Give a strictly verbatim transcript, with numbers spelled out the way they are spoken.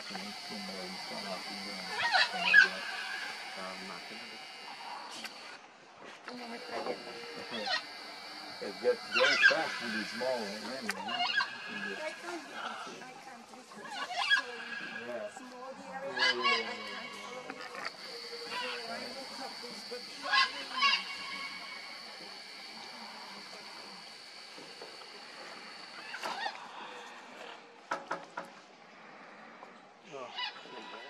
It gets very fast with the small one. I can't, I can't because it's so Yeah. small the area. Yeah, yeah, yeah, I yeah, can't yeah. follow it. So I look up this, but Oh,